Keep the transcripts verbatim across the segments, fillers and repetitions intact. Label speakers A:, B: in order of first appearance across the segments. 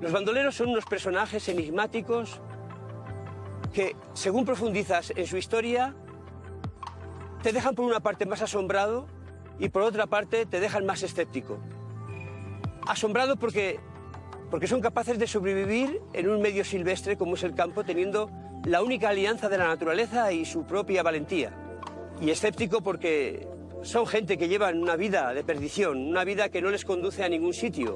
A: Los bandoleros son unos personajes enigmáticos que, según profundizas en su historia, te dejan por una parte más asombrado y por otra parte te dejan más escéptico. Asombrado porque, porque son capaces de sobrevivir en un medio silvestre como es el campo, teniendo la única alianza de la naturaleza y su propia valentía. Y escéptico porque son gente que llevan una vida de perdición, una vida que no les conduce a ningún sitio.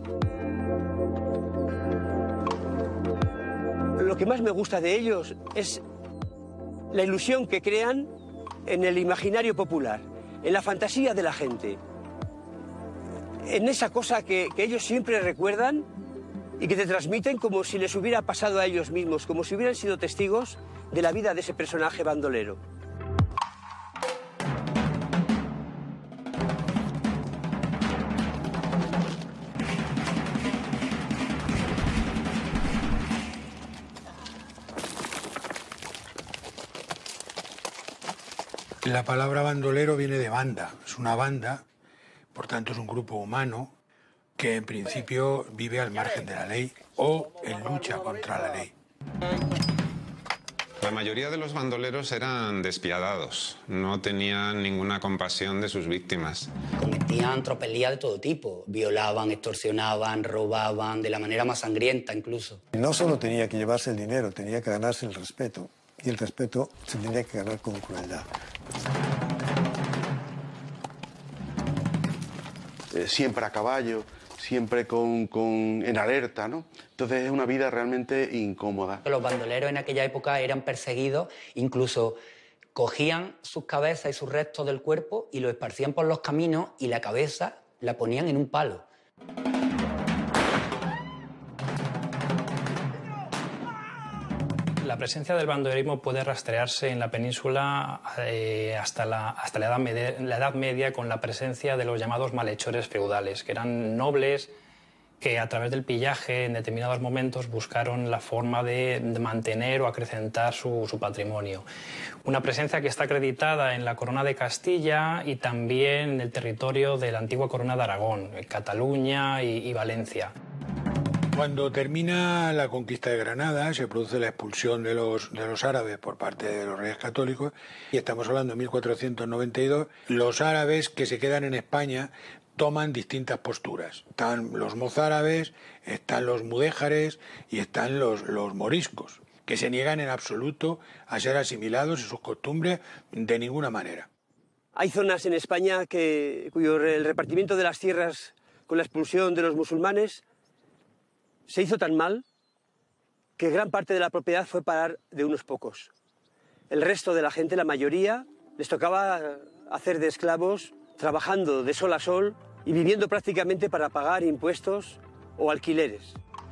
A: Lo que más me gusta de ellos es la ilusión que crean en el imaginario popular, en la fantasía de la gente, en esa cosa que, que ellos siempre recuerdan y que te transmiten como si les hubiera pasado a ellos mismos, como si hubieran sido testigos de la vida de ese personaje bandolero.
B: La palabra bandolero viene de banda, es una banda, por tanto es un grupo humano que en principio vive al margen de la ley o en lucha contra la ley.
C: La mayoría de los bandoleros eran despiadados, no tenían ninguna compasión de sus víctimas.
D: Cometían tropelías de todo tipo, violaban, extorsionaban, robaban, de la manera más sangrienta incluso.
E: No solo tenía que llevarse el dinero, tenía que ganarse el respeto. Y el respeto se tenía que ganar con crueldad.
F: Eh, siempre a caballo, siempre con, con, en alerta, ¿no? Entonces es una vida realmente incómoda.
D: Los bandoleros en aquella época eran perseguidos, incluso cogían sus cabezas y sus restos del cuerpo y lo esparcían por los caminos y la cabeza la ponían en un palo.
G: La presencia del bandolerismo puede rastrearse en la península eh, hasta, la, hasta la, edad media, la Edad Media, con la presencia de los llamados malhechores feudales, que eran nobles que a través del pillaje en determinados momentos buscaron la forma de, de mantener o acrecentar su, su patrimonio. Una presencia que está acreditada en la Corona de Castilla y también en el territorio de la antigua Corona de Aragón, en Cataluña y, y Valencia.
B: Cuando termina la conquista de Granada, se produce la expulsión de los, de los árabes por parte de los reyes católicos, y estamos hablando de mil cuatrocientos noventa y dos, los árabes que se quedan en España toman distintas posturas. Están los mozárabes, están los mudéjares y están los, los moriscos, que se niegan en absoluto a ser asimilados y sus costumbres de ninguna manera.
A: Hay zonas en España que, cuyo el repartimiento de las tierras con la expulsión de los musulmanes se hizo tan mal que gran parte de la propiedad fue parar de unos pocos. El resto de la gente, la mayoría, les tocaba hacer de esclavos, trabajando de sol a sol y viviendo prácticamente para pagar impuestos o alquileres.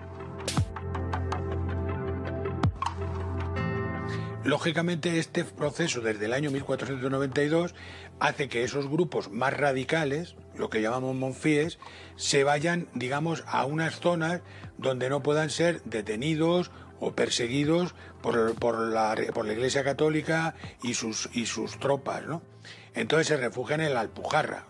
B: Lógicamente, este proceso desde el año mil cuatrocientos noventa y dos hace que esos grupos más radicales, lo que llamamos monfíes, se vayan, digamos, a unas zonas donde no puedan ser detenidos o perseguidos por, por, la, por la Iglesia Católica y sus, y sus tropas, ¿no? Entonces se refugian en la Alpujarra.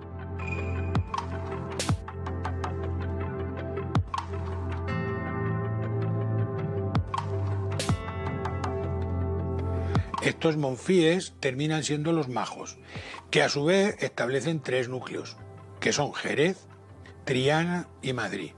B: Estos monfíes terminan siendo los majos, que a su vez establecen tres núcleos, que son Jerez, Triana y Madrid.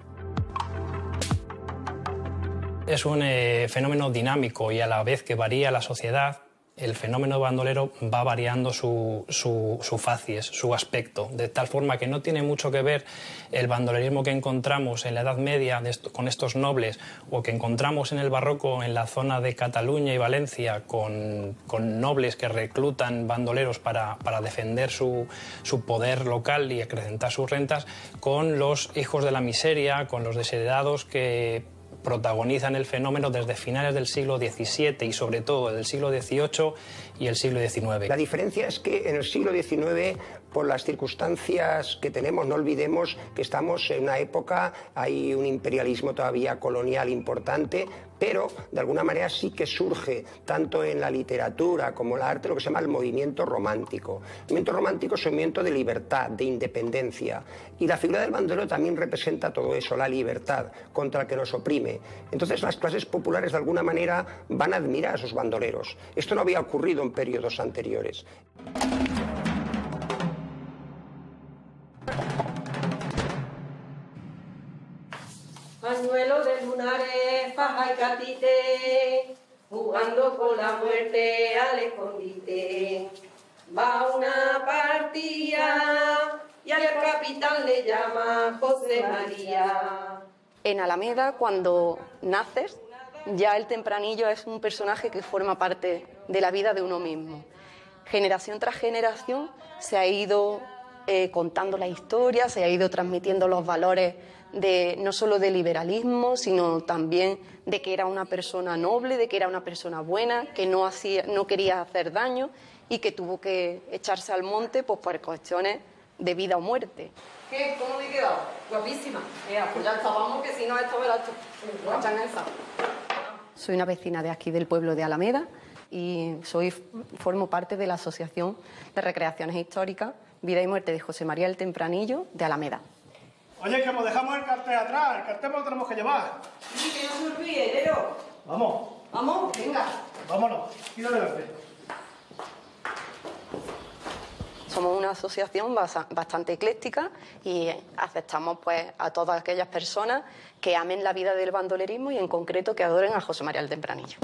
G: Es un eh, fenómeno dinámico y a la vez que varía la sociedad, el fenómeno bandolero va variando su, su, su facies, su aspecto, de tal forma que no tiene mucho que ver el bandolerismo que encontramos en la Edad Media de esto, con estos nobles, o que encontramos en el barroco en la zona de Cataluña y Valencia con, con nobles que reclutan bandoleros para, para defender su, su poder local y acrecentar sus rentas, con los hijos de la miseria, con los desheredados que protagonizan el fenómeno desde finales del siglo diecisiete y sobre todo del siglo dieciocho y el siglo diecinueve.
H: La diferencia es que en el siglo diecinueve por las circunstancias que tenemos. No olvidemos que estamos en una época, hay un imperialismo todavía colonial importante, pero de alguna manera sí que surge, tanto en la literatura como en el arte, lo que se llama el movimiento romántico. El movimiento romántico es un movimiento de libertad, de independencia, y la figura del bandolero también representa todo eso, la libertad contra el que nos oprime. Entonces las clases populares de alguna manera van a admirar a esos bandoleros. Esto no había ocurrido en periodos anteriores.
I: Pañuelo de lunares, faja y catite, jugando con la muerte al escondite. Va una partida y al capitán le llama José María.
J: En Alameda, cuando naces, ya el Tempranillo es un personaje que forma parte de la vida de uno mismo. Generación tras generación se ha ido eh, contando la historia, se ha ido transmitiendo los valores de, no solo de liberalismo, sino también de que era una persona noble, de que era una persona buena, que no, hacía, no quería hacer daño y que tuvo que echarse al monte pues, por cuestiones de vida o muerte.
K: ¿Qué? ¿Cómo me he quedado? Guapísima. Mira, pues ya está, vamos, que si no esto me la echan esa.
J: Soy una vecina de aquí del pueblo de Alameda y soy, formo parte de la Asociación de Recreaciones Históricas Vida y Muerte de José María el Tempranillo de Alameda.
L: Oye, que nos dejamos el cartel atrás, el cartel lo tenemos que llevar.
I: Sí, que no se olvide, Lero.
L: Vamos.
I: Vamos, venga.
L: Vámonos, ir adelante.
J: Somos una asociación bastante ecléctica y aceptamos pues, a todas aquellas personas que amen la vida del bandolerismo y en concreto que adoren a José María el Tempranillo.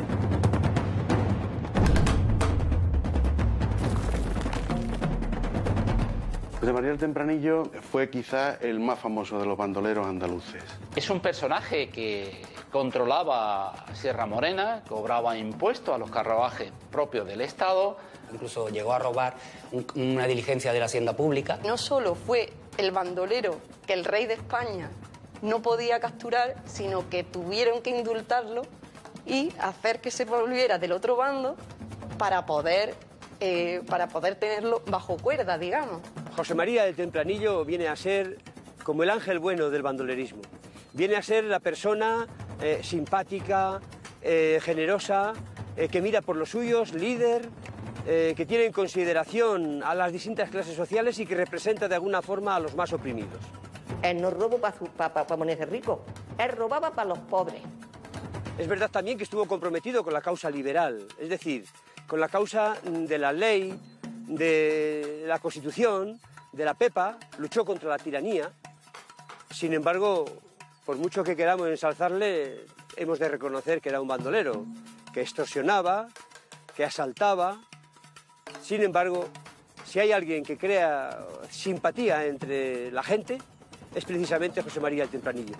F: José María el Tempranillo fue quizá el más famoso de los bandoleros andaluces.
M: Es un personaje que controlaba Sierra Morena, cobraba impuestos a los carruajes propios del Estado.
D: Incluso llegó a robar un, una diligencia de la hacienda pública.
J: No solo fue el bandolero que el rey de España no podía capturar, sino que tuvieron que indultarlo y hacer que se volviera del otro bando para poder, eh, para poder tenerlo bajo cuerda, digamos.
A: José María el Tempranillo viene a ser como el ángel bueno del bandolerismo. Viene a ser la persona eh, simpática, eh, generosa, eh, que mira por los suyos, líder, eh, que tiene en consideración a las distintas clases sociales y que representa de alguna forma a los más oprimidos.
N: Él no robó para pa, pa, pa ponerse rico, él robaba para los pobres.
A: Es verdad también que estuvo comprometido con la causa liberal, es decir, con la causa de la ley, de la Constitución, de la Pepa, luchó contra la tiranía. Sin embargo, por mucho que queramos ensalzarle, hemos de reconocer que era un bandolero, que extorsionaba, que asaltaba. Sin embargo, si hay alguien que crea simpatía entre la gente, es precisamente José María el Tempranillo.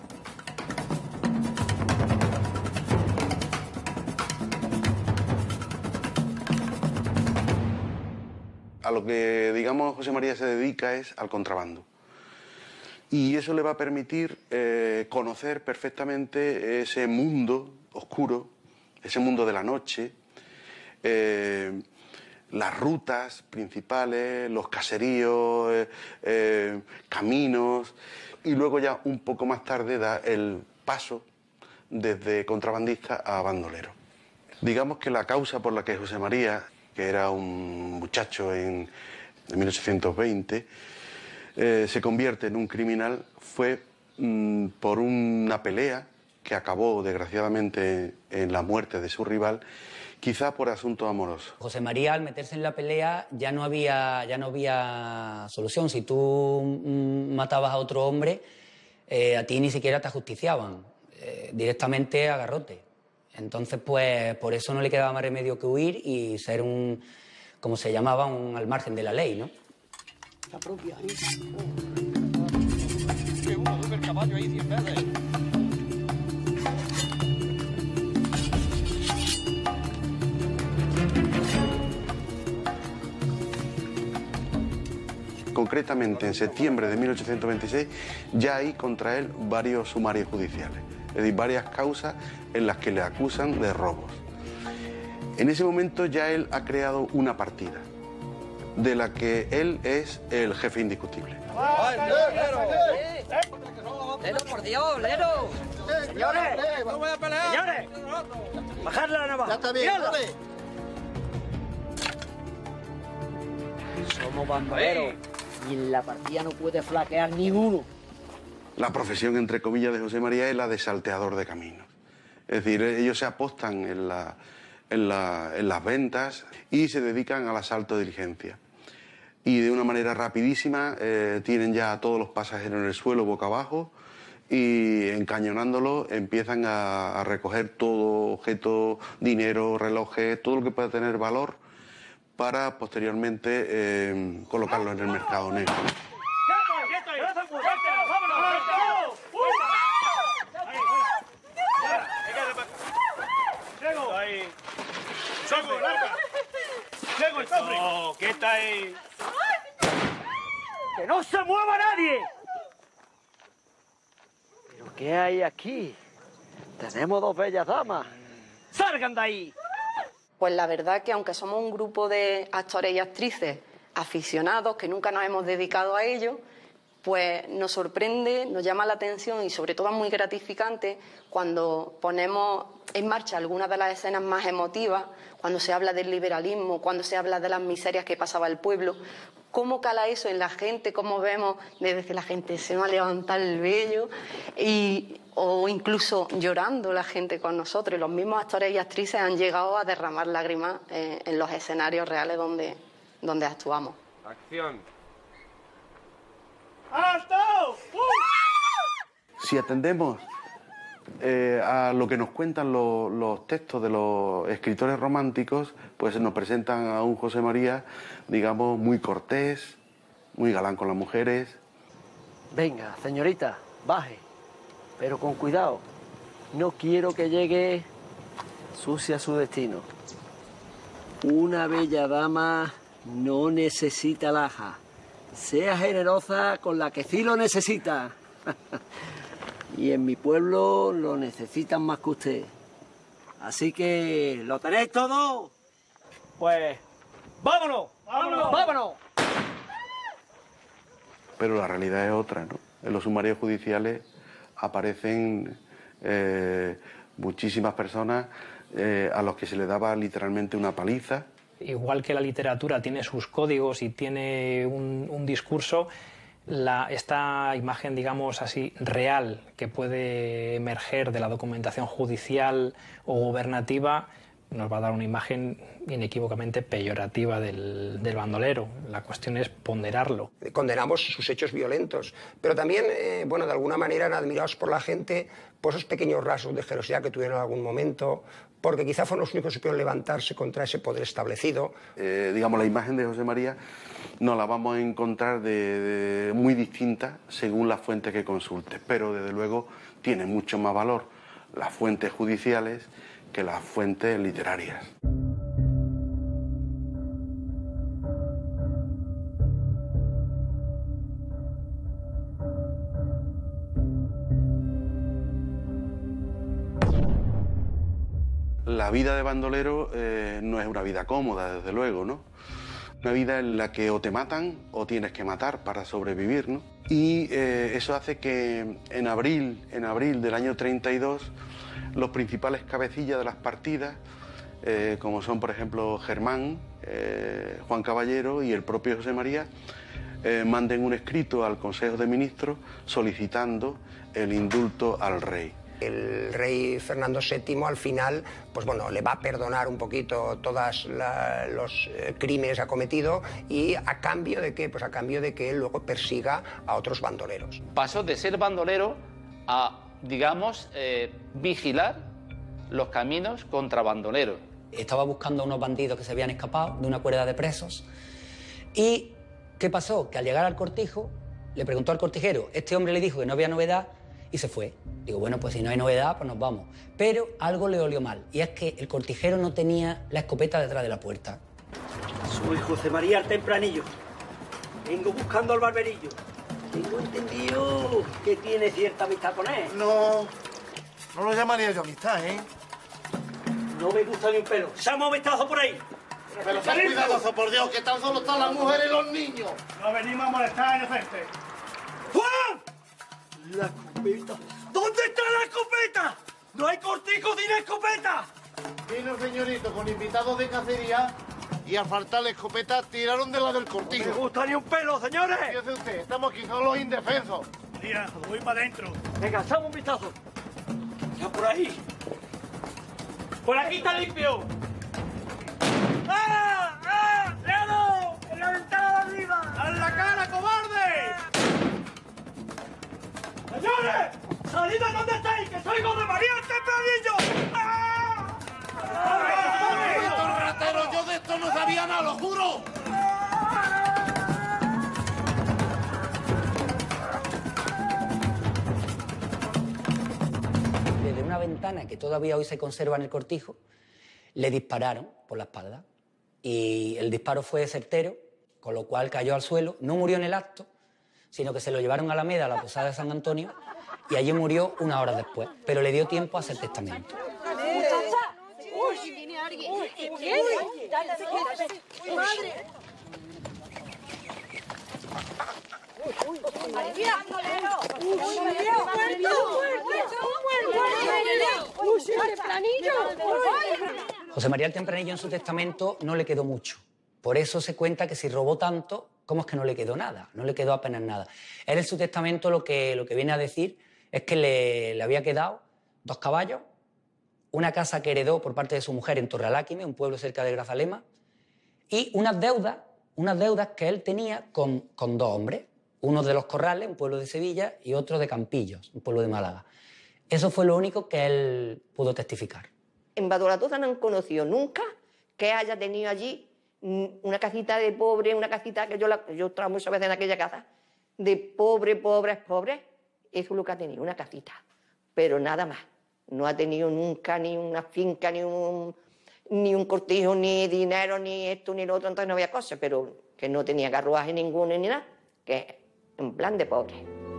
F: A lo que, digamos, José María se dedica es al contrabando. Y eso le va a permitir eh, conocer perfectamente ese mundo oscuro, ese mundo de la noche, eh, las rutas principales, los caseríos, eh, eh, caminos, y luego ya un poco más tarde da el paso desde contrabandista a bandolero. Digamos que la causa por la que José María, que era un muchacho en, en mil ochocientos veinte, eh, se convierte en un criminal, fue mmm, por una pelea que acabó desgraciadamente en la muerte de su rival, quizá por asuntos amorosos.
D: José María, al meterse en la pelea, ya no había, ya no había solución. Si tú mm, matabas a otro hombre, eh, a ti ni siquiera te ajusticiaban, eh, directamente a garrote. Entonces, pues, por eso no le quedaba más remedio que huir y ser un, como se llamaba, un al margen de la ley, ¿no?
K: La propia, ¿eh? Que uno duerme el caballo ahí cien veces.
F: Concretamente, en septiembre de mil ochocientos veintiséis, ya hay contra él varios sumarios judiciales, es decir, varias causas en las que le acusan de robos. En ese momento ya él ha creado una partida, de la que él es el jefe indiscutible.
O: ¡Lero, por Dios, Lero! ¡Señores! ¡No voy a pelear! ¡Señores! ¡Bajadle la navaja! ¡Ya está bien, dale! Somos bandoleros y en la partida no puede flaquear ni uno.
F: La profesión, entre comillas, de José María es la de salteador de caminos. Es decir, ellos se apostan en, la, en, la, en las ventas y se dedican al asalto de diligencia. Y de una manera rapidísima eh, tienen ya a todos los pasajeros en el suelo boca abajo y encañonándolo empiezan a, a recoger todo objeto, dinero, relojes, todo lo que pueda tener valor para posteriormente eh, colocarlo en el mercado negro.
O: No, ¿qué está ahí? ¡Que no se mueva nadie! ¿Pero qué hay aquí? Tenemos dos bellas damas. ¡Salgan de ahí!
J: Pues la verdad que aunque somos un grupo de actores y actrices aficionados que nunca nos hemos dedicado a ello, pues nos sorprende, nos llama la atención y sobre todo es muy gratificante cuando ponemos en marcha algunas de las escenas más emotivas, cuando se habla del liberalismo, cuando se habla de las miserias que pasaba el pueblo, cómo cala eso en la gente, cómo vemos desde que la gente se va a levantar el vello y, o incluso llorando la gente con nosotros. Y los mismos actores y actrices han llegado a derramar lágrimas eh, en los escenarios reales donde, donde actuamos.
P: Acción.
O: ¡Alto! ¡Uh!
F: Si atendemos eh, a lo que nos cuentan lo, los textos de los escritores románticos, pues nos presentan a un José María, digamos, muy cortés, muy galán con las mujeres.
O: Venga, señorita, baje, pero con cuidado. No quiero que llegue sucia a su destino. Una bella dama no necesita alhaja. Sea generosa con la que sí lo necesita. Y en mi pueblo lo necesitan más que usted. Así que, ¿lo tenéis todo? Pues, ¡vámonos! ¡Vámonos! ¡Vámonos!
F: Pero la realidad es otra, ¿no? En los sumarios judiciales aparecen eh, muchísimas personas eh, a los que se les daba literalmente una paliza.
G: Igual que la literatura tiene sus códigos y tiene un, un discurso, la, esta imagen, digamos así, real que puede emerger de la documentación judicial o gubernativa nos va a dar una imagen inequívocamente peyorativa del, del bandolero. La cuestión es ponderarlo.
H: Condenamos sus hechos violentos, pero también, eh, bueno, de alguna manera eran admirados por la gente por esos pequeños rasgos de generosidad que tuvieron en algún momento, porque quizá fueron los únicos que supieron levantarse contra ese poder establecido.
F: Eh, digamos, la imagen de José María nos la vamos a encontrar de, de muy distinta según la fuente que consultes, pero desde luego tiene mucho más valor las fuentes judiciales que las fuentes literarias. La vida de bandolero eh, no es una vida cómoda, desde luego, ¿no? Una vida en la que o te matan o tienes que matar para sobrevivir, ¿no? Y eh, eso hace que en abril, en abril del año treinta y dos, los principales cabecillas de las partidas, eh, como son, por ejemplo, Germán, eh, Juan Caballero y el propio José María, eh, manden un escrito al Consejo de Ministros solicitando el indulto al rey.
H: El rey Fernando séptimo al final, pues bueno, le va a perdonar un poquito todos los eh, crímenes que ha cometido y a cambio de qué, pues a cambio de que él luego persiga a otros bandoleros.
M: Pasó de ser bandolero a, digamos, eh, vigilar los caminos contra bandoleros.
D: Estaba buscando a unos bandidos que se habían escapado de una cuerda de presos. ¿Y qué pasó? Que al llegar al cortijo, le preguntó al cortijero, este hombre le dijo que no había novedad y se fue. Digo, bueno, pues si no hay novedad, pues nos vamos. Pero algo le olió mal, y es que el cortijero no tenía la escopeta detrás de la puerta.
O: Soy José María el Tempranillo. Vengo buscando al barberillo. Tengo entendido que tiene cierta amistad con él.
L: No, no lo llamaría yo amistad, ¿eh?
O: No me gusta ni un pelo. ¡Echamos un vistazo por ahí!
P: Pero ten cuidado, por Dios, que tan solo están las mujeres y los niños.
L: No venimos a molestar, inocente.
Q: ¡Juan! La escopeta. ¿Dónde está la escopeta? ¡No hay cortijo sin escopeta!
P: Vino señorito con invitados de cacería y al faltar la escopeta tiraron de la del cortijo.
Q: No me gusta ni un pelo, señores.
P: Fíjese usted, estamos aquí solo indefensos.
L: Mira, voy para adentro.
Q: Venga, echamos un vistazo. Ya por ahí. Por aquí está limpio. ¡Ah! ¡Ah! ¡Ledo! ¡En la ventana de arriba! ¡A la cara, cobarde! ¡Señores! ¡Salid de donde estáis! ¡Que soy José María el Tempranillo! ¡Ah!
P: ¡Estos rateros! Yo de esto no sabía nada, lo juro.
D: Desde una ventana que todavía hoy se conserva en el cortijo, le dispararon por la espalda. Y el disparo fue certero, con lo cual cayó al suelo. No murió en el acto, sino que se lo llevaron a Alameda, a la posada de San Antonio, y allí murió una hora después. Pero le dio tiempo a hacer testamento.
I: ¡Muchacha! ¡Uy! ¿Viene alguien? ¿Qué tiene? ¡Madre! ¡Mira, bolero! ¡Uy,
D: José María el Tempranillo en su testamento no le quedó mucho. Por eso se cuenta que si robó tanto, ¿cómo es que no le quedó nada? No le quedó apenas nada. Él en su testamento lo que, lo que viene a decir es que le, le había quedado dos caballos, una casa que heredó por parte de su mujer en Torrealáquime, un pueblo cerca de Grazalema, y unas deudas, unas deudas que él tenía con, con dos hombres, uno de Los Corrales, un pueblo de Sevilla, y otro de Campillos, un pueblo de Málaga. Eso fue lo único que él pudo testificar.
N: En Badolatoza no han conocido nunca que haya tenido allí una casita de pobre, una casita que yo, la, yo estaba muchas veces en aquella casa, de pobre, pobres, pobres. Eso es lo que ha tenido, una casita, pero nada más. No ha tenido nunca ni una finca, ni un, ni un cortijo, ni dinero, ni esto, ni lo otro, entonces no había cosas, pero que no tenía carruaje ninguno ni nada, que en plan de pobre.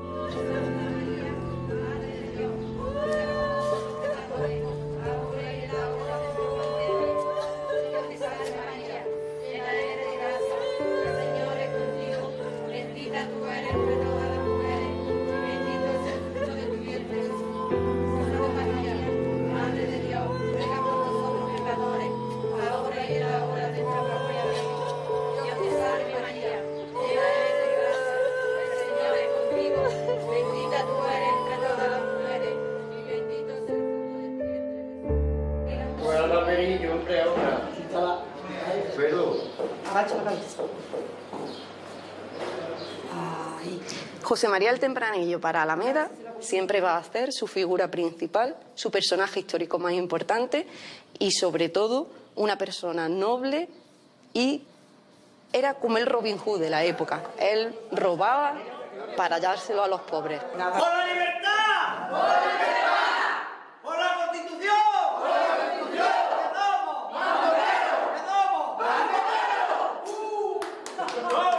J: José María el Tempranillo para Alameda siempre va a ser su figura principal, su personaje histórico más importante y sobre todo una persona noble, y era como el Robin Hood de la época. Él robaba para dárselo a los pobres.
Q: ¡Por la libertad! ¡Por la libertad! ¡Por la Constitución! ¡Por la Constitución! ¡Quedamos! ¡Bandolero! ¡Quedamos! ¡Bandolero! ¡Uh!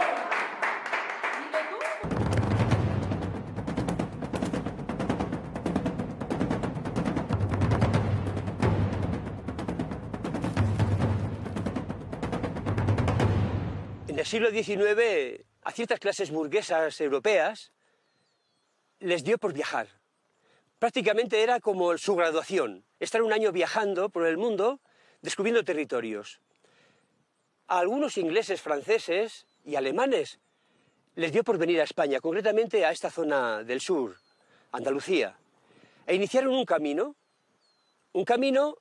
A: En el siglo diecinueve, a ciertas clases burguesas europeas les dio por viajar. Prácticamente era como su graduación, estar un año viajando por el mundo, descubriendo territorios. A algunos ingleses, franceses y alemanes les dio por venir a España, concretamente a esta zona del sur, Andalucía, e iniciaron un camino, un camino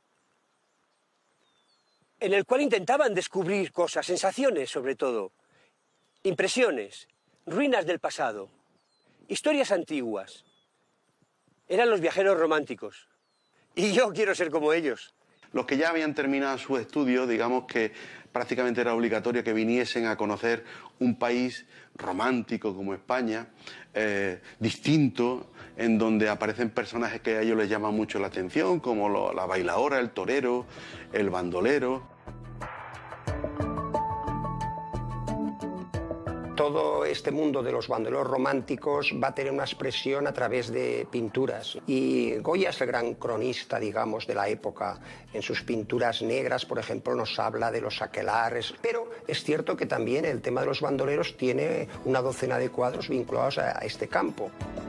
A: en el cual intentaban descubrir cosas, sensaciones sobre todo, impresiones, ruinas del pasado, historias antiguas. Eran los viajeros románticos. Y yo quiero ser como ellos.
F: Los que ya habían terminado sus estudios, digamos que prácticamente era obligatorio que viniesen a conocer un país romántico como España, eh, distinto, en donde aparecen personajes que a ellos les llaman mucho la atención, como lo, la bailaora, el torero, el bandolero.
H: todo este mundo de los bandoleros románticos va a tener una expresión a través de pinturas. Y Goya es el gran cronista, digamos, de la época. En sus pinturas negras, por ejemplo, nos habla de los aquelarres. Pero es cierto que también el tema de los bandoleros tiene una docena de cuadros vinculados a este campo.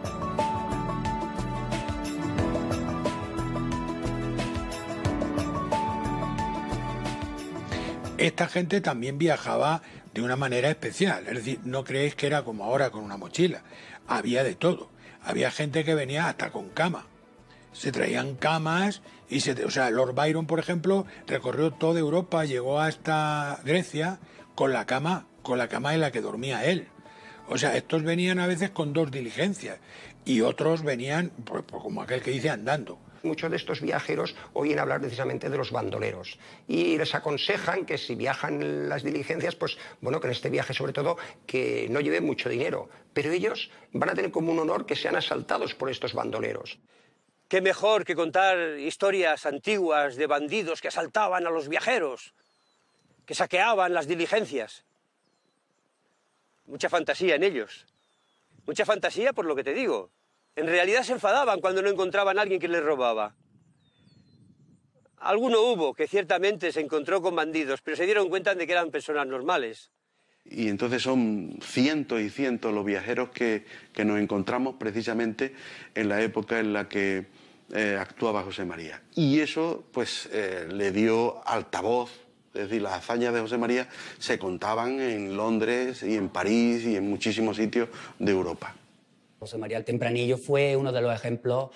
B: Esta gente también viajaba de una manera especial, es decir, no creéis que era como ahora con una mochila, había de todo, había gente que venía hasta con cama, se traían camas y se, o sea, Lord Byron, por ejemplo, recorrió toda Europa, llegó hasta Grecia con la cama, con la cama en la que dormía él. O sea, estos venían a veces con dos diligencias y otros venían, pues, pues como aquel que dice, andando.
H: Muchos de estos viajeros oyen hablar precisamente de los bandoleros y les aconsejan que si viajan en las diligencias, pues bueno, que en este viaje sobre todo que no lleven mucho dinero, pero ellos van a tener como un honor que sean asaltados por estos bandoleros.
A: Qué mejor que contar historias antiguas de bandidos que asaltaban a los viajeros, que saqueaban las diligencias. Mucha fantasía en ellos, mucha fantasía por lo que te digo. En realidad se enfadaban cuando no encontraban a alguien que les robaba. Alguno hubo que ciertamente se encontró con bandidos, pero se dieron cuenta de que eran personas normales.
F: Y entonces son cientos y cientos los viajeros que, que nos encontramos precisamente en la época en la que eh, actuaba José María. Y eso pues eh, le dio altavoz, es decir, las hazañas de José María se contaban en Londres y en París y en muchísimos sitios de Europa.
D: José María el Tempranillo fue uno de los ejemplos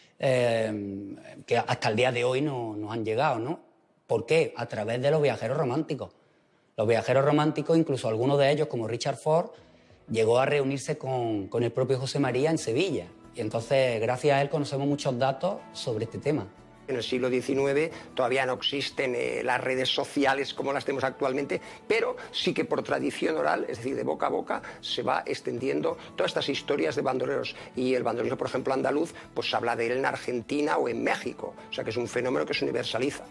D: eh, que hasta el día de hoy no, nos han llegado, ¿no? ¿Por qué? A través de los viajeros románticos. Los viajeros románticos, incluso algunos de ellos, como Richard Ford, llegó a reunirse con, con el propio José María en Sevilla. Y entonces, gracias a él, conocemos muchos datos sobre este tema.
H: En el siglo diecinueve todavía no existen eh, las redes sociales como las tenemos actualmente, pero sí que por tradición oral, es decir, de boca a boca, se va extendiendo todas estas historias de bandoleros. Y el bandolero, por ejemplo, andaluz, pues habla de él en Argentina o en México. O sea que es un fenómeno que se universaliza.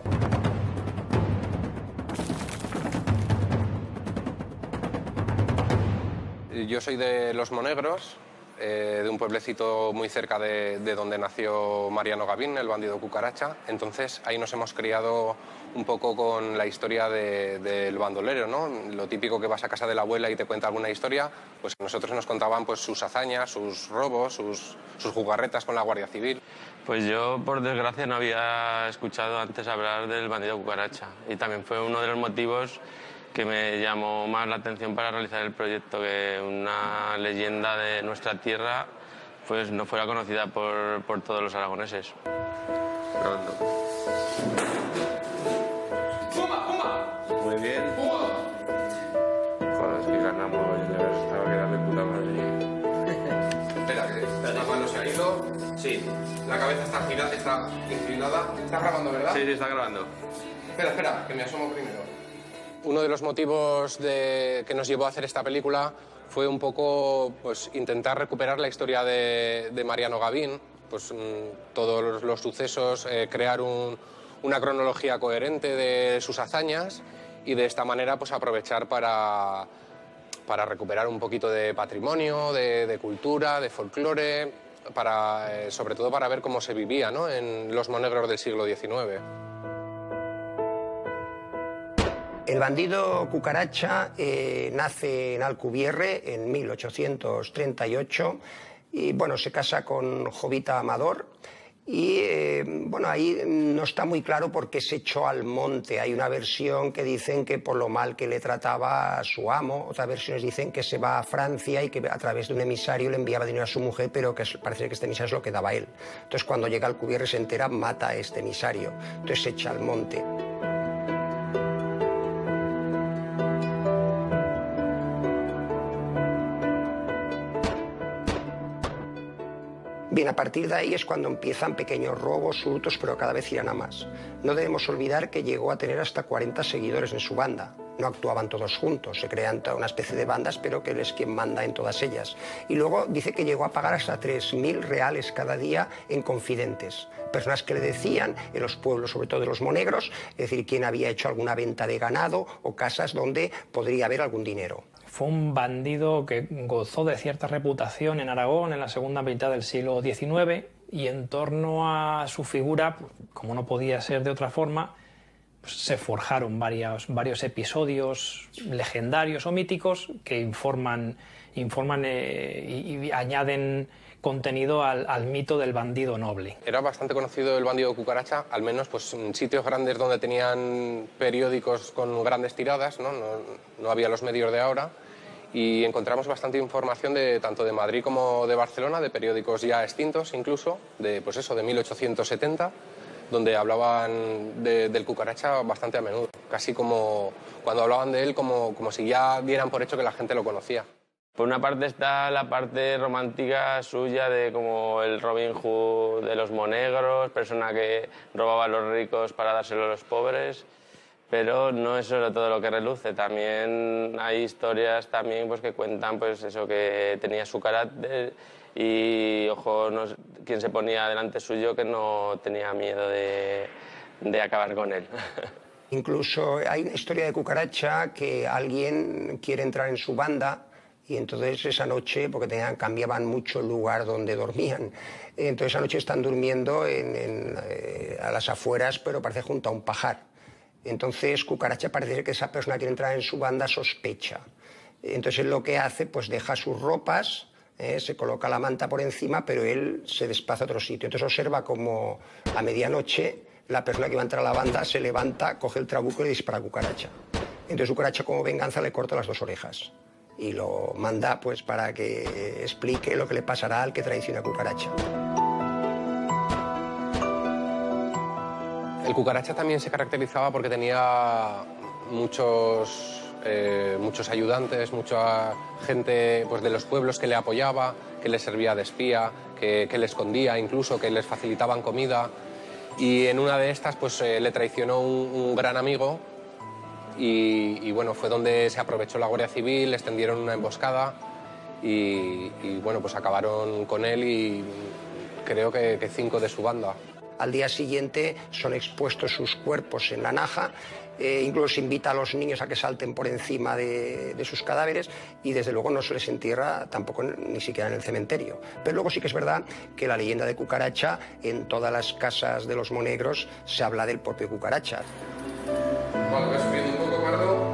R: Yo soy de Los Monegros, eh, de un pueblecito muy cerca de, de donde nació Mariano Gavín, el bandido cucaracha. Entonces ahí nos hemos criado un poco con la historia de, del bandolero, ¿no? Lo típico que vas a casa de la abuela y te cuenta alguna historia, pues nosotros nos contaban pues, sus hazañas, sus robos, sus, sus jugarretas con la Guardia Civil.
S: Pues yo, por desgracia, no había escuchado antes hablar del bandido cucaracha y también fue uno de los motivos que me llamó más la atención para realizar el proyecto, que una leyenda de nuestra tierra pues no fuera conocida por, por todos los aragoneses. Grabando.
Q: ¡Puma, puma!
S: Muy bien.
Q: ¡Puma!
S: Joder, es que ganamos, ya ves, estaba quedando de puta madre.
R: Espera, que la mano se ha ido. Sí. La cabeza está girada, está inclinada. ¿Estás grabando, verdad?
S: Sí, sí, está grabando.
R: Espera, espera, que me asomo primero. Uno de los motivos de, que nos llevó a hacer esta película fue un poco pues, intentar recuperar la historia de, de Mariano Gavín, pues, mmm, todos los, los sucesos, eh, crear un, una cronología coherente de sus hazañas y de esta manera pues, aprovechar para, para recuperar un poquito de patrimonio, de, de cultura, de folclore, para, eh, sobre todo para ver cómo se vivía, ¿no? En los monegros del siglo diecinueve.
H: El bandido cucaracha eh, nace en Alcubierre en mil ochocientos treinta y ocho y bueno, se casa con Jovita Amador y eh, bueno, ahí no está muy claro por qué se echó al monte. Hay una versión que dicen que por lo mal que le trataba a su amo, otras versiones dicen que se va a Francia y que a través de un emisario le enviaba dinero a su mujer, pero que parece que este emisario es lo que daba él. Entonces cuando llega a Alcubierre se entera, mata a este emisario, entonces se echa al monte. Bien, a partir de ahí es cuando empiezan pequeños robos, hurtos, pero cada vez irán a más. No debemos olvidar que llegó a tener hasta cuarenta seguidores en su banda. No actuaban todos juntos, se crean toda una especie de bandas, pero que él es quien manda en todas ellas. Y luego dice que llegó a pagar hasta tres mil reales cada día en confidentes. Personas que le decían, en los pueblos, sobre todo de los monegros, es decir, quién había hecho alguna venta de ganado o casas donde podría haber algún dinero.
G: fue un bandido que gozó de cierta reputación en Aragón en la segunda mitad del siglo diecinueve, y en torno a su figura, como no podía ser de otra forma, pues se forjaron varios, varios episodios legendarios o míticos que informan, informan eh, y, y añaden contenido al, al mito del bandido noble.
R: Era bastante conocido el bandido Cucaracha, al menos pues, en sitios grandes donde tenían periódicos con grandes tiradas, ¿no? No, no había los medios de ahora, y encontramos bastante información de, tanto de Madrid como de Barcelona, de periódicos ya extintos incluso, de, pues eso, de mil ochocientos setenta, donde hablaban de, del Cucaracha bastante a menudo, casi como cuando hablaban de él como, como si ya dieran por hecho que la gente lo conocía.
S: Por una parte está la parte romántica suya de como el Robin Hood de los monegros, persona que robaba a los ricos para dárselo a los pobres, pero no es solo todo lo que reluce, también hay historias también pues que cuentan pues eso, que tenía su carácter y ojo, no, quien se ponía delante suyo que no tenía miedo de, de acabar con él.
H: Incluso hay una historia de Cucaracha que alguien quiere entrar en su banda y entonces esa noche, porque tenían, cambiaban mucho el lugar donde dormían, entonces esa noche están durmiendo en, en, eh, a las afueras, pero parece junto a un pajar. Entonces Cucaracha parece que esa persona que quiere entrar en su banda sospecha. Entonces él lo que hace, pues deja sus ropas, eh, se coloca la manta por encima, pero él se desplaza a otro sitio. Entonces observa como a medianoche la persona que va a entrar a la banda se levanta, coge el trabuco y le dispara a Cucaracha. Entonces Cucaracha, como venganza, le corta las dos orejas y lo manda pues para que explique lo que le pasará al que traiciona a Cucaracha.
R: El Cucaracha también se caracterizaba porque tenía muchos, eh, muchos ayudantes, mucha gente pues, de los pueblos que le apoyaba, que le servía de espía, que, que le escondía incluso, que les facilitaban comida. Y en una de estas pues, eh, le traicionó un, un gran amigo. Y, y bueno, fue donde se aprovechó la Guardia Civil, les tendieron una emboscada y, y bueno, pues acabaron con él y creo que, que cinco de su banda.
H: Al día siguiente son expuestos sus cuerpos en la naja, eh, incluso invita a los niños a que salten por encima de, de sus cadáveres y desde luego no se les entierra tampoco ni siquiera en el cementerio. Pero luego sí que es verdad que la leyenda de Cucaracha, en todas las casas de los monegros se habla del propio Cucaracha.
R: Vale, voy subiendo un poco, Pardo.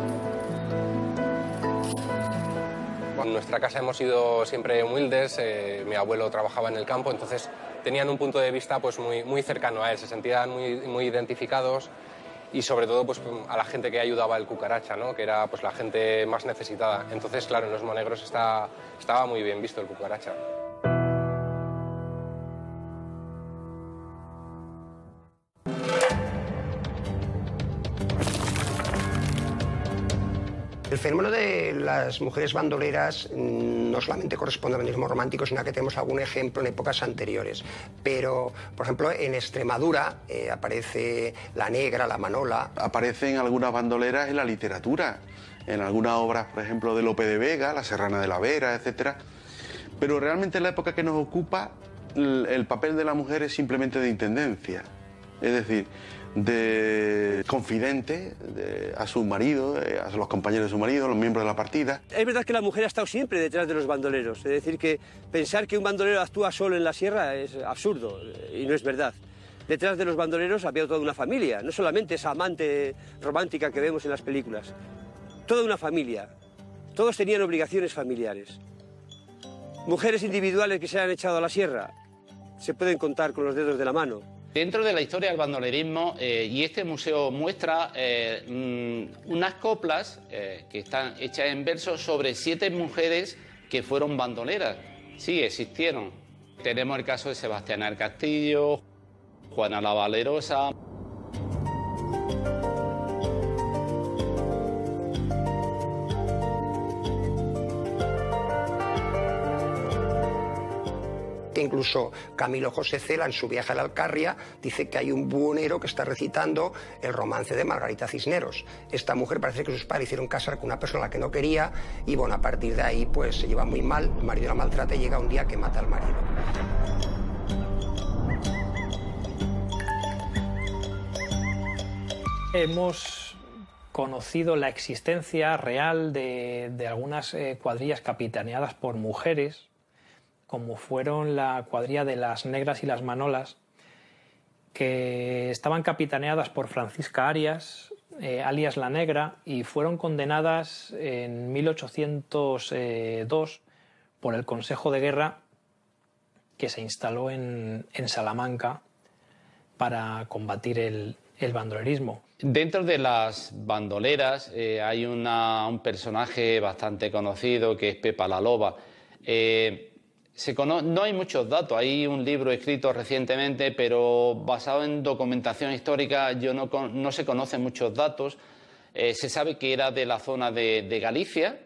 R: En nuestra casa hemos sido siempre humildes, eh, mi abuelo trabajaba en el campo, entonces tenían un punto de vista pues, muy, muy cercano a él, se sentían muy, muy identificados y sobre todo pues, a la gente que ayudaba el Cucaracha, ¿no? Que era pues, la gente más necesitada. Entonces, claro, en los monegros está, estaba muy bien visto el Cucaracha.
H: El fenómeno de las mujeres bandoleras no solamente corresponde al bandolerismo romántico, sino que tenemos algún ejemplo en épocas anteriores. Pero, por ejemplo, en Extremadura eh, aparece la negra, la manola.
F: Aparecen algunas bandoleras en la literatura, en algunas obras, por ejemplo, de Lope de Vega, La Serrana de la Vera, etcétera. Pero realmente en la época que nos ocupa, el, el papel de la mujer es simplemente de intendencia. Es decir, de confidente de, a su marido, a los compañeros de su marido, los miembros de la partida.
A: Es verdad que la mujer ha estado siempre detrás de los bandoleros, es decir, que pensar que un bandolero actúa solo en la sierra es absurdo y no es verdad. Detrás de los bandoleros había toda una familia, no solamente esa amante romántica que vemos en las películas, toda una familia, todos tenían obligaciones familiares. Mujeres individuales que se han echado a la sierra se pueden contar con los dedos de la mano.
M: Dentro de la historia del bandolerismo, eh, y este museo muestra eh, mmm, unas coplas eh, que están hechas en verso sobre siete mujeres que fueron bandoleras. Sí, existieron. Tenemos el caso de Sebastiana del Castillo, Juana la Valerosa.
H: Incluso Camilo José Cela, en su viaje a la Alcarria, dice que hay un buhonero que está recitando el romance de Margarita Cisneros. Esta mujer parece que sus padres hicieron casar con una persona a la que no quería y bueno, a partir de ahí pues se lleva muy mal, el marido la maltrata y llega un día que mata al marido.
G: Hemos conocido la existencia real de, de algunas eh, cuadrillas capitaneadas por mujeres, como fueron la cuadrilla de las Negras y las Manolas, que estaban capitaneadas por Francisca Arias, eh, alias La Negra, y fueron condenadas en mil ochocientos dos por el Consejo de Guerra que se instaló en, en Salamanca para combatir el, el bandolerismo.
M: Dentro de las bandoleras eh, hay una, un personaje bastante conocido que es Pepa la Loba. Eh, se cono- no hay muchos datos, hay un libro escrito recientemente, pero basado en documentación histórica yo no, con- no se conocen muchos datos. Eh, se sabe que era de la zona de, de Galicia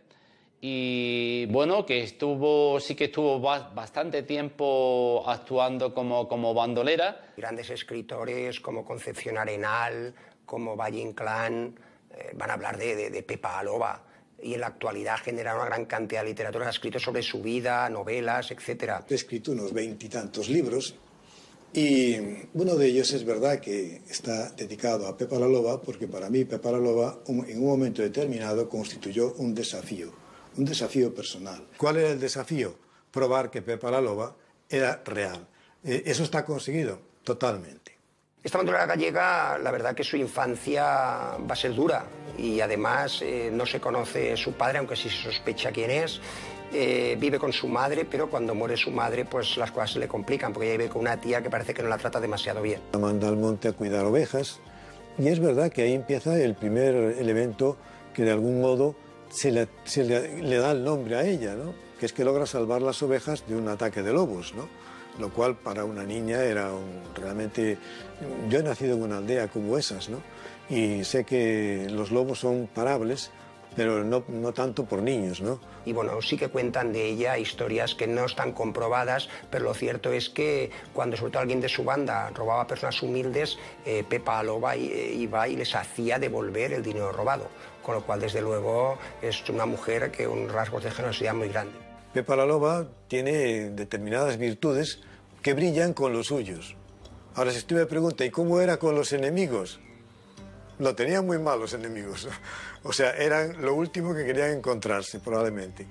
M: y bueno, que estuvo, sí que estuvo ba- bastante tiempo actuando como, como bandolera.
H: Grandes escritores como Concepción Arenal, como Valle Inclán, eh, van a hablar de, de, de Pepa Loba. Y en la actualidad genera una gran cantidad de literatura, ha escrito sobre su vida, novelas, etcétera.
E: He escrito unos veintitantos libros y uno de ellos es verdad que está dedicado a Pepa la Loba, porque para mí Pepa la Loba un, en un momento determinado constituyó un desafío, un desafío personal. ¿Cuál era el desafío? Probar que Pepa la Loba era real. Eh, eso está conseguido totalmente.
H: Esta bandolera gallega, la verdad que su infancia va a ser dura y además eh, no se conoce su padre, aunque sí se sospecha quién es. Eh, vive con su madre, pero cuando muere su madre, pues las cosas se le complican, porque ella vive con una tía que parece que no la trata demasiado bien.
E: La manda al monte a cuidar ovejas y es verdad que ahí empieza el primer elemento que de algún modo se le, se le, le da el nombre a ella, ¿no? Que es que logra salvar las ovejas de un ataque de lobos, ¿no? Lo cual para una niña era un, realmente... Yo he nacido en una aldea como esas, ¿no? Y sé que los lobos son parables, pero no, no tanto por niños, ¿no?
H: Y bueno, sí que cuentan de ella historias que no están comprobadas, pero lo cierto es que cuando sobre todo alguien de su banda robaba a personas humildes, eh, Pepa Loba iba y les hacía devolver el dinero robado, con lo cual desde luego es una mujer que un rasgos de generosidad muy grande.
E: Pepa la Loba tiene determinadas virtudes que brillan con los suyos. Ahora, si usted me pregunta, ¿y cómo era con los enemigos? Lo tenían muy mal los enemigos. O sea, eran lo último que querían encontrarse, probablemente.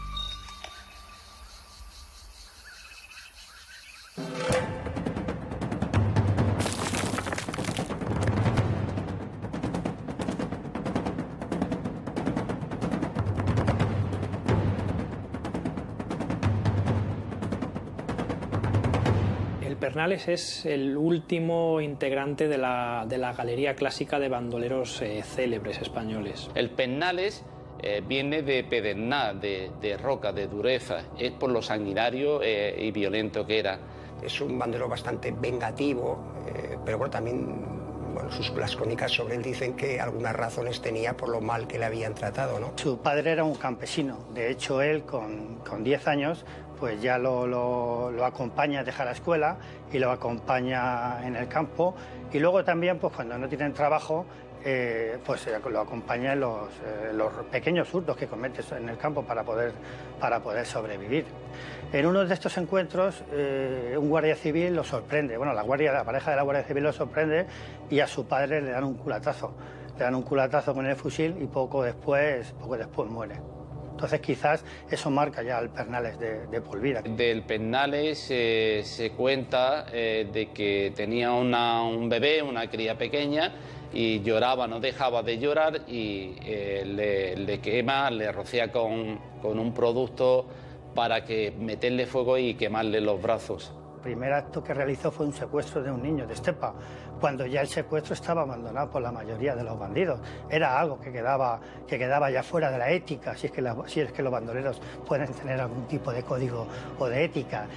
G: Pernales es el último integrante de la, de la galería clásica de bandoleros eh, célebres españoles.
M: El Pernales eh, viene de pedernal, de, de roca, de dureza, es por lo sanguinario eh, y violento que era.
H: Es un bandolero bastante vengativo, eh, pero bueno, también bueno, sus, las crónicas sobre él dicen que algunas razones tenía por lo mal que le habían tratado, ¿no?
L: Su padre era un campesino, de hecho él con, con diez años pues ya lo, lo, lo acompaña a dejar la escuela y lo acompaña en el campo, y luego también pues cuando no tienen trabajo eh, pues lo acompaña en los, eh, los pequeños hurtos que comete en el campo para poder, para poder sobrevivir. En uno de estos encuentros eh, un guardia civil lo sorprende, bueno la, guardia, la pareja de la Guardia Civil lo sorprende y a su padre le dan un culatazo, le dan un culatazo con el fusil y poco después, poco después muere. Entonces quizás eso marca ya el Pernales de, de por vida.
M: Del Pernales eh, se cuenta eh, de que tenía una, un bebé, una cría pequeña, y lloraba, no dejaba de llorar, y eh, le, le quema, le rocía con, con un producto para que meterle fuego y quemarle los brazos.
L: El primer acto que realizó fue un secuestro de un niño de Estepa, cuando ya el secuestro estaba abandonado por la mayoría de los bandidos. Era algo que quedaba, que quedaba ya fuera de la ética, si es, que la, si es que los bandoleros pueden tener algún tipo de código o de ética.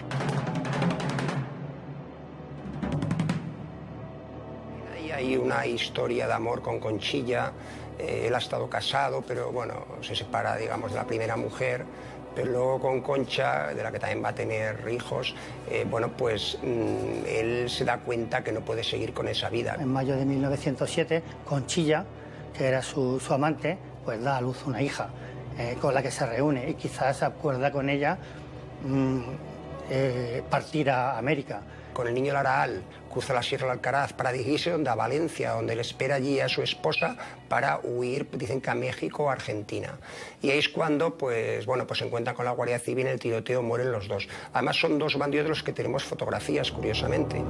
H: Ahí hay una historia de amor con Conchilla. Eh, él ha estado casado, pero bueno, se separa, digamos, de la primera mujer. Pero luego con Concha, de la que también va a tener hijos, eh, bueno, pues mmm, él se da cuenta que no puede seguir con esa vida.
L: En mayo de mil novecientos siete, Conchilla, que era su, su amante, pues da a luz una hija eh, con la que se reúne y quizás se acuerda con ella mmm, eh, partir a América.
H: Con el niño Laraal cruza la Sierra del Alcaraz para dirigirse a Valencia, donde le espera allí a su esposa para huir, dicen que a México o Argentina. Y ahí es cuando pues, bueno, pues se encuentran con la Guardia Civil, en el tiroteo mueren los dos. Además son dos bandidos de los que tenemos fotografías, curiosamente.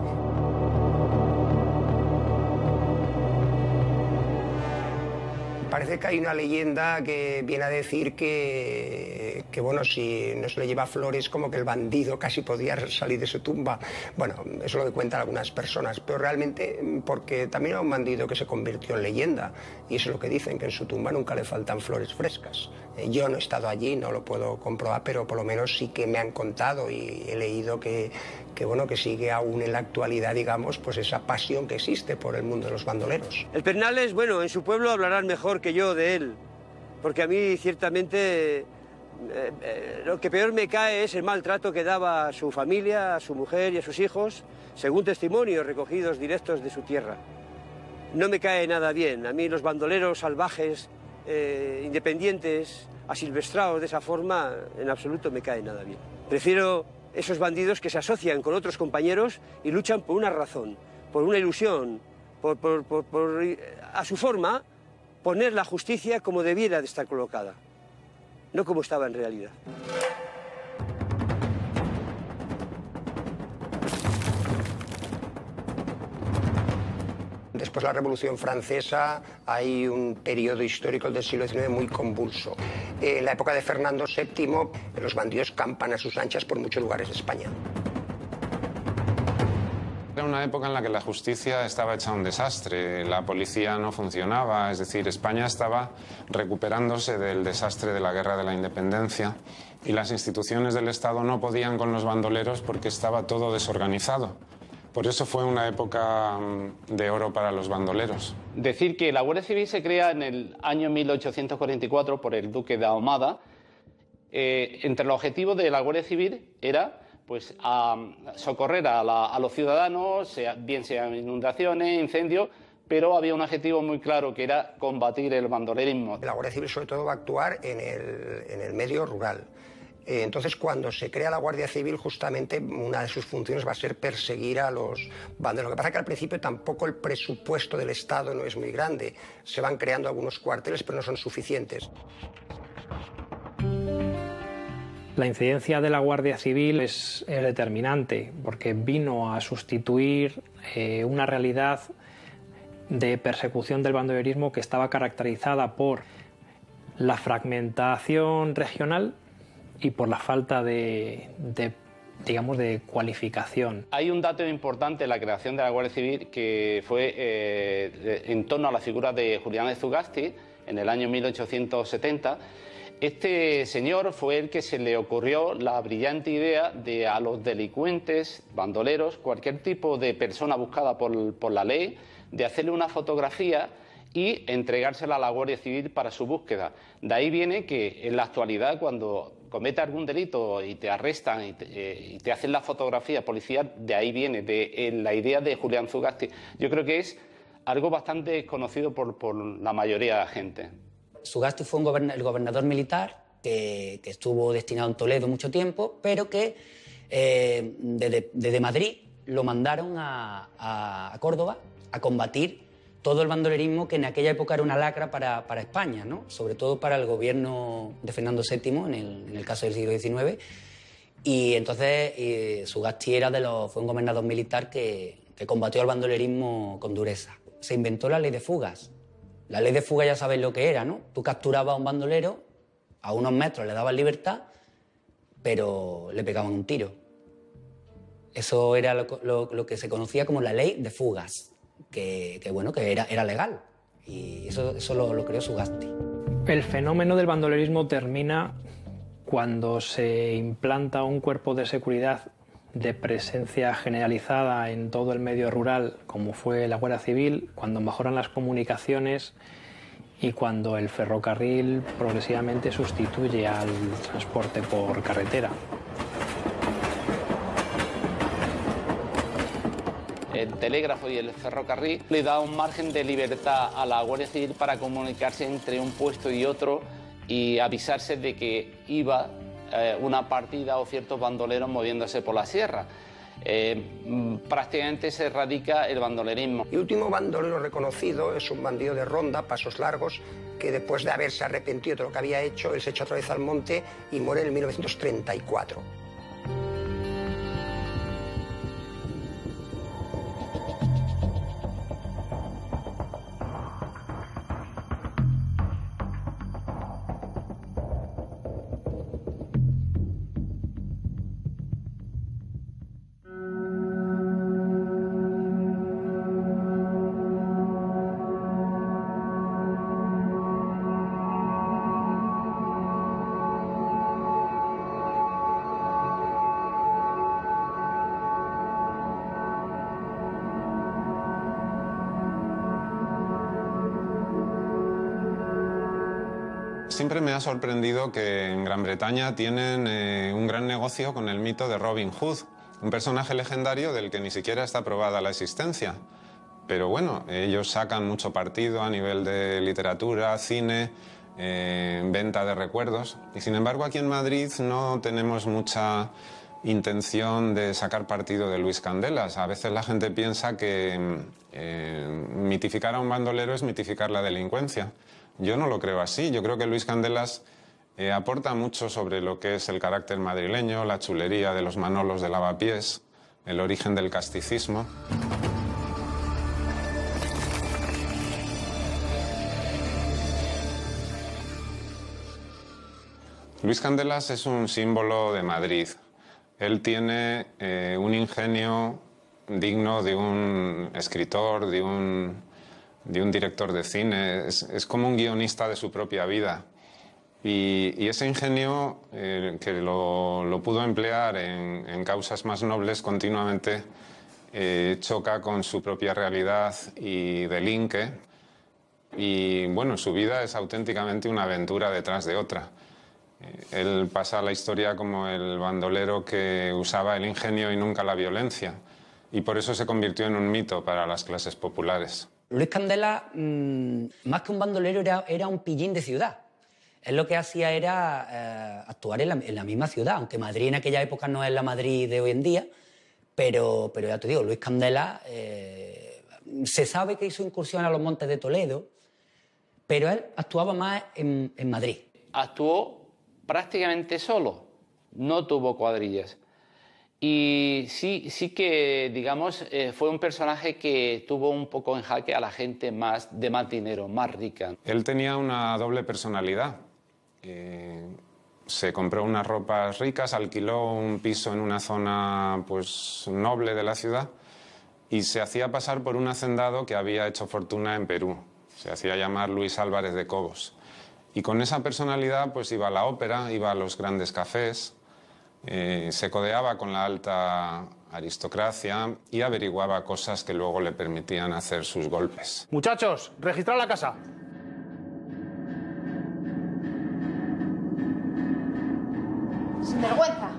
H: Parece que hay una leyenda que viene a decir que, que, bueno, si no se le lleva flores, como que el bandido casi podía salir de su tumba. Bueno, eso es lo que cuentan algunas personas, pero realmente porque también era un bandido que se convirtió en leyenda, y eso es lo que dicen, que en su tumba nunca le faltan flores frescas. Yo no he estado allí, no lo puedo comprobar, pero por lo menos sí que me han contado y he leído que, que, bueno, que sigue aún en la actualidad, digamos, pues esa pasión que existe por el mundo de los bandoleros.
A: El Pernales, bueno, en su pueblo hablarán mejor que yo de él, porque a mí ciertamente eh, eh, lo que peor me cae es el maltrato que daba a su familia, a su mujer y a sus hijos, según testimonios recogidos directos de su tierra. No me cae nada bien. A mí los bandoleros salvajes, eh, independientes, asilvestrados de esa forma, en absoluto me cae nada bien. Prefiero esos bandidos que se asocian con otros compañeros y luchan por una razón, por una ilusión, por, por, por, por a su forma, poner la justicia como debiera de estar colocada, no como estaba en realidad.
H: Después de la Revolución Francesa hay un periodo histórico del siglo diecinueve muy convulso. En la época de Fernando séptimo, los bandidos campan a sus anchas por muchos lugares de España.
C: Era una época en la que la justicia estaba hecha un desastre, la policía no funcionaba, es decir, España estaba recuperándose del desastre de la Guerra de la Independencia y las instituciones del Estado no podían con los bandoleros porque estaba todo desorganizado. Por eso fue una época de oro para los bandoleros.
M: Decir que la Guardia Civil se crea en el año mil ochocientos cuarenta y cuatro por el duque de Ahumada. Eh, entre los objetivos de la Guardia Civil era pues, a socorrer a, la, a los ciudadanos, sea, bien sean inundaciones, incendios, pero había un objetivo muy claro que era combatir el bandolerismo.
H: La Guardia Civil sobre todo va a actuar en el, en el medio rural. Entonces, cuando se crea la Guardia Civil, justamente una de sus funciones va a ser perseguir a los bandoleros. Lo que pasa es que al principio tampoco el presupuesto del Estado no es muy grande. Se van creando algunos cuarteles, pero no son suficientes.
G: La incidencia de la Guardia Civil es, es determinante, porque vino a sustituir eh, una realidad de persecución del bandolerismo que estaba caracterizada por la fragmentación regional y por la falta de, de, digamos, de cualificación.
M: Hay un dato importante en la creación de la Guardia Civil que fue eh, en torno a la figura de Julián de Zugasti en el año mil ochocientos setenta. Este señor fue el que se le ocurrió la brillante idea de a los delincuentes, bandoleros, cualquier tipo de persona buscada por, por la ley, de hacerle una fotografía y entregársela a la Guardia Civil para su búsqueda. De ahí viene que en la actualidad, cuando comete algún delito y te arrestan y te, eh, y te hacen la fotografía policial, de ahí viene, de eh, la idea de Julián Zugasti. Yo creo que es algo bastante conocido por, por la mayoría de la gente.
D: Zugasti fue un goberna el gobernador militar que, que estuvo destinado en Toledo mucho tiempo, pero que eh, desde, desde Madrid lo mandaron a, a, a Córdoba a combatir todo el bandolerismo que en aquella época era una lacra para, para España, ¿no? Sobre todo para el gobierno de Fernando séptimo, en el, en el caso del siglo diecinueve. Y entonces eh, Zugasti era de los, fue un gobernador militar que, que combatió al bandolerismo con dureza. Se inventó la ley de fugas. La ley de fugas ya sabéis lo que era, ¿no? Tú capturabas a un bandolero, a unos metros le dabas libertad, pero le pegaban un tiro. Eso era lo, lo, lo que se conocía como la ley de fugas. Que, que bueno, que era, era legal. Y eso, eso lo, lo creó Zugasti.
G: El fenómeno del bandolerismo termina cuando se implanta un cuerpo de seguridad de presencia generalizada en todo el medio rural, como fue la Guardia Civil, cuando mejoran las comunicaciones y cuando el ferrocarril progresivamente sustituye al transporte por carretera.
M: El telégrafo y el ferrocarril le da un margen de libertad a la Guardia Civil para comunicarse entre un puesto y otro y avisarse de que iba eh, una partida o ciertos bandoleros moviéndose por la sierra. Eh, prácticamente se erradica el bandolerismo.
H: El último bandolero reconocido es un bandido de Ronda, Pasos Largos, que después de haberse arrepentido de lo que había hecho, él se echa otra vez al monte y muere en mil novecientos treinta y cuatro.
C: Siempre me ha sorprendido que en Gran Bretaña tienen eh, un gran negocio con el mito de Robin Hood, un personaje legendario del que ni siquiera está probada la existencia. Pero bueno, ellos sacan mucho partido a nivel de literatura, cine, eh, venta de recuerdos. Y sin embargo aquí en Madrid no tenemos mucha intención de sacar partido de Luis Candelas. A veces la gente piensa que eh, mitificar a un bandolero es mitificar la delincuencia. Yo no lo creo así. Yo creo que Luis Candelas eh, aporta mucho sobre lo que es el carácter madrileño, la chulería de los Manolos de Lavapiés, el origen del casticismo. Luis Candelas es un símbolo de Madrid. Él tiene eh, un ingenio digno de un escritor, de un... de un director de cine, es, es como un guionista de su propia vida. Y, y ese ingenio eh, que lo, lo pudo emplear en, en causas más nobles continuamente eh, choca con su propia realidad y delinque. Y bueno, su vida es auténticamente una aventura detrás de otra. Eh, él pasa a la historia como el bandolero que usaba el ingenio y nunca la violencia. Y por eso se convirtió en un mito para las clases populares.
D: Luis Candelas, mmm, más que un bandolero, era, era un pillín de ciudad. Él lo que hacía era eh, actuar en la, en la misma ciudad, aunque Madrid en aquella época no es la Madrid de hoy en día, pero, pero ya te digo, Luis Candelas eh, se sabe que hizo incursión a los Montes de Toledo, pero él actuaba más en, en Madrid.
M: Actuó prácticamente solo, no tuvo cuadrillas. Y sí, sí que, digamos, eh, fue un personaje que tuvo un poco en jaque a la gente más de más dinero, más rica.
C: Él tenía una doble personalidad. Eh, se compró unas ropas ricas, alquiló un piso en una zona pues, noble de la ciudad y se hacía pasar por un hacendado que había hecho fortuna en Perú. Se hacía llamar Luis Álvarez de Cobos. Y con esa personalidad pues, iba a la ópera, iba a los grandes cafés. Eh, se codeaba con la alta aristocracia y averiguaba cosas que luego le permitían hacer sus golpes.
T: Muchachos, registrad la casa.
U: Sin vergüenza.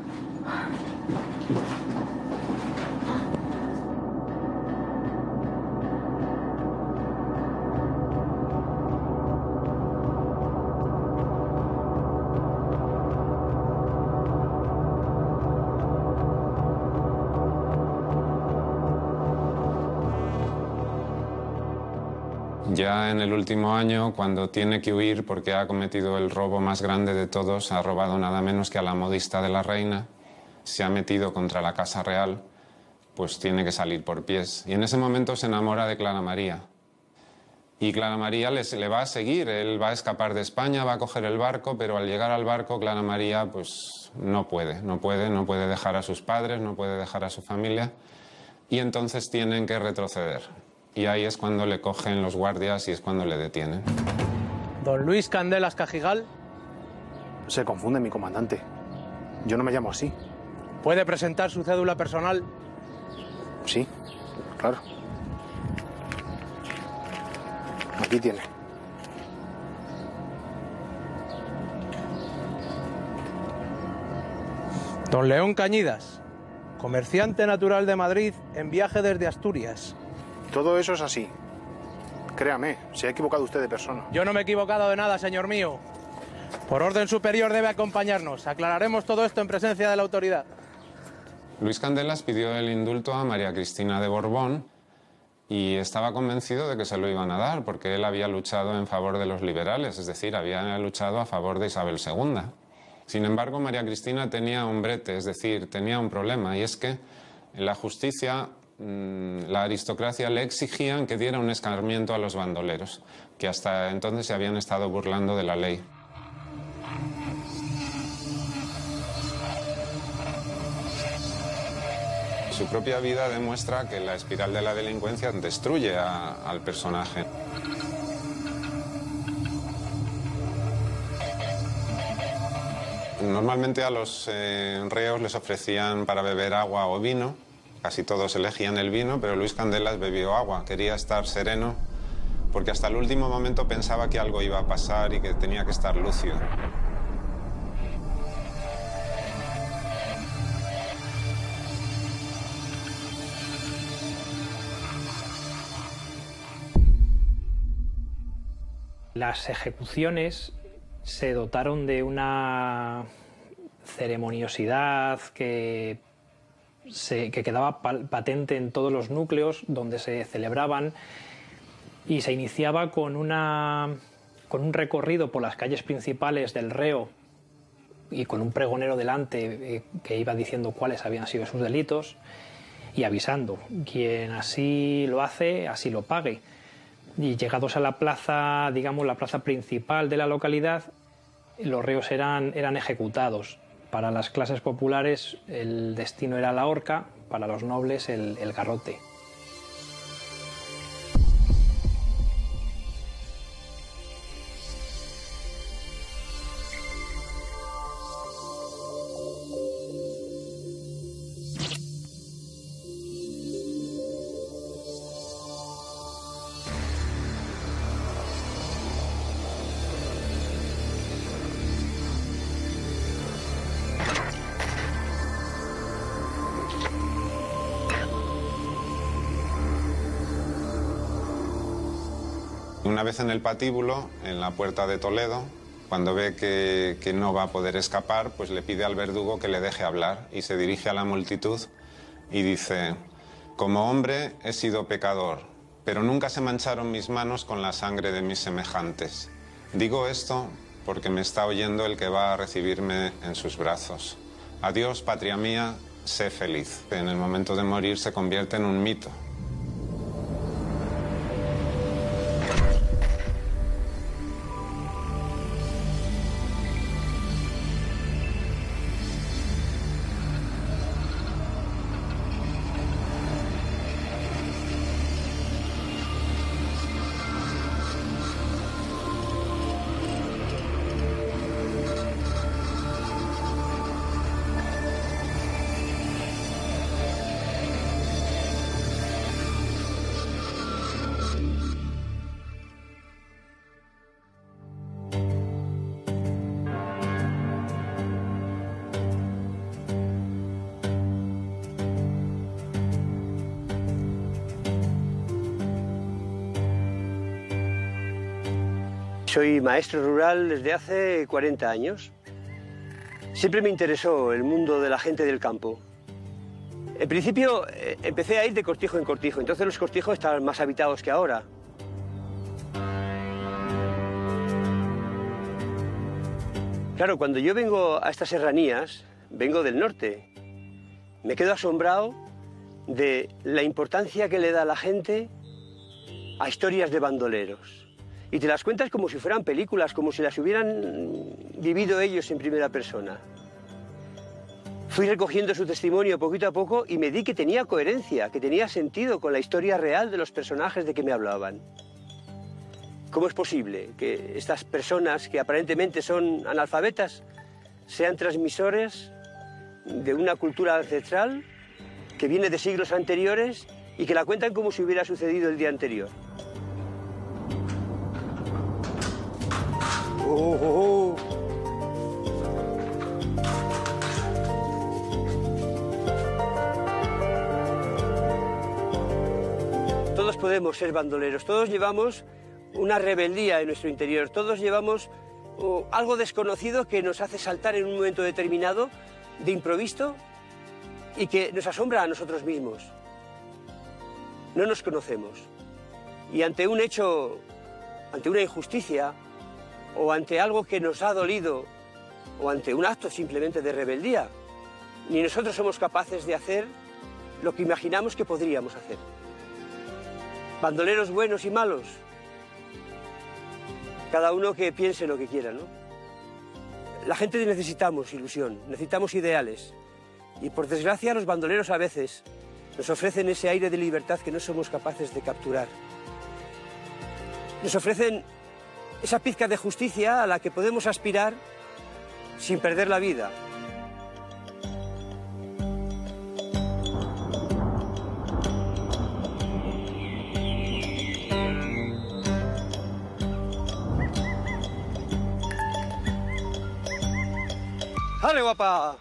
C: Ya en el último año, cuando tiene que huir porque ha cometido el robo más grande de todos, ha robado nada menos que a la modista de la reina, se ha metido contra la Casa Real, pues tiene que salir por pies. Y en ese momento se enamora de Clara María. Y Clara María le, le va a seguir, él va a escapar de España, va a coger el barco, pero al llegar al barco Clara María pues no puede, no puede, no puede dejar a sus padres, no puede dejar a su familia, y entonces tienen que retroceder. Y ahí es cuando le cogen los guardias y es cuando le detienen.
T: Don Luis Candelas Cajigal. Se confunde mi comandante. Yo no me llamo así. ¿Puede presentar su cédula personal? Sí, claro. Aquí tiene. Don León Cañidas, comerciante natural de Madrid en viaje desde Asturias.
V: Todo eso es así. Créame, se ha equivocado usted de persona.
T: Yo no me he equivocado de nada, señor mío. Por orden superior debe acompañarnos. Aclararemos todo esto en presencia de la autoridad.
C: Luis Candelas pidió el indulto a María Cristina de Borbón y estaba convencido de que se lo iban a dar porque él había luchado en favor de los liberales, es decir, había luchado a favor de Isabel segunda. Sin embargo, María Cristina tenía un brete, es decir, tenía un problema, y es que en la justicia, la aristocracia le exigían que diera un escarmiento a los bandoleros, que hasta entonces se habían estado burlando de la ley. Su propia vida demuestra que la espiral de la delincuencia destruye a, al personaje. Normalmente a los eh, reos les ofrecían para beber agua o vino. Casi todos elegían el vino, pero Luis Candelas bebió agua. Quería estar sereno porque hasta el último momento pensaba que algo iba a pasar y que tenía que estar lúcido.
G: Las ejecuciones se dotaron de una ceremoniosidad que, se, que quedaba patente en todos los núcleos donde se celebraban, y se iniciaba con, una, con un recorrido por las calles principales del reo y con un pregonero delante eh, que iba diciendo cuáles habían sido sus delitos y avisando. Quien así lo hace, así lo pague. Y llegados a la plaza, digamos, la plaza principal de la localidad, los reos eran, eran ejecutados. Para las clases populares el destino era la horca, para los nobles el, el garrote.
C: Una vez en el patíbulo, en la puerta de Toledo, cuando ve que, que no va a poder escapar, pues le pide al verdugo que le deje hablar y se dirige a la multitud y dice: como hombre he sido pecador, pero nunca se mancharon mis manos con la sangre de mis semejantes. Digo esto porque me está oyendo el que va a recibirme en sus brazos. Adiós, patria mía, sé feliz. En el momento de morir se convierte en un mito.
A: Soy maestro rural desde hace cuarenta años. Siempre me interesó el mundo de la gente del campo. En principio eh, empecé a ir de cortijo en cortijo, entonces los cortijos estaban más habitados que ahora. Claro, cuando yo vengo a estas serranías, vengo del norte, me quedo asombrado de la importancia que le da la gente a historias de bandoleros. Y te las cuentas como si fueran películas, como si las hubieran vivido ellos en primera persona. Fui recogiendo su testimonio poquito a poco y me di que tenía coherencia, que tenía sentido con la historia real de los personajes de que me hablaban. ¿Cómo es posible que estas personas, que aparentemente son analfabetas, sean transmisores de una cultura ancestral que viene de siglos anteriores y que la cuentan como si hubiera sucedido el día anterior? Oh, oh, oh. Todos podemos ser bandoleros, todos llevamos una rebeldía en nuestro interior, todos llevamos o algo desconocido que nos hace saltar en un momento determinado de improviso y que nos asombra a nosotros mismos. No nos conocemos. Y ante un hecho, ante una injusticia, o ante algo que nos ha dolido, o ante un acto simplemente de rebeldía, ni nosotros somos capaces de hacer lo que imaginamos que podríamos hacer. Bandoleros buenos y malos, cada uno que piense lo que quiera, ¿no? La gente necesitamos ilusión, necesitamos ideales. Y por desgracia los bandoleros a veces nos ofrecen ese aire de libertad que no somos capaces de capturar. Nos ofrecen esa pizca de justicia a la que podemos aspirar sin perder la vida. ¡Ale, guapa!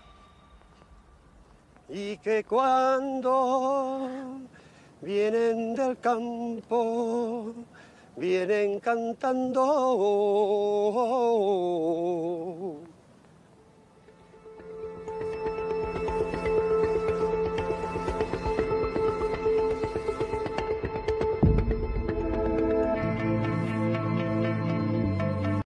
A: Y que cuando vienen del campo, vienen cantando